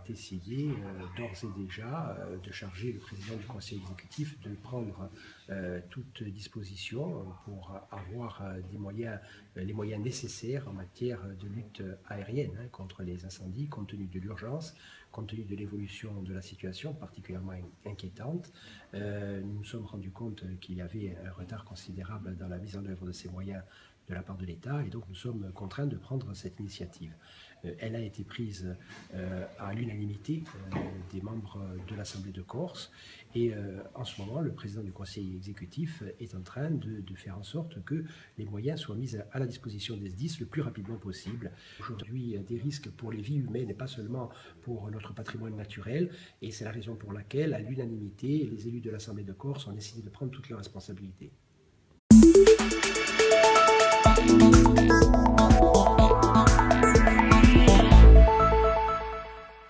décidé d'ores et déjà de charger le président du conseil exécutif de prendre toute disposition pour avoir les moyens nécessaires en matière de lutte aérienne contre les incendies, compte tenu de l'urgence, compte tenu de l'évolution de la situation particulièrement inquiétante. Nous nous sommes rendus compte qu'il y avait un retard considérable dans la mise en œuvre de ces moyens de la part de l'État, et donc nous sommes contraints de prendre cette initiative. Elle a été prise à l'unanimité des membres de l'Assemblée de Corse, et en ce moment, le président du conseil exécutif est en train de faire en sorte que les moyens soient mis à la disposition des SDIS le plus rapidement possible. Aujourd'hui, des risques pour les vies humaines et pas seulement pour notre patrimoine naturel, et c'est la raison pour laquelle, à l'unanimité, les élus de l'Assemblée de Corse ont décidé de prendre toutes leurs responsabilités.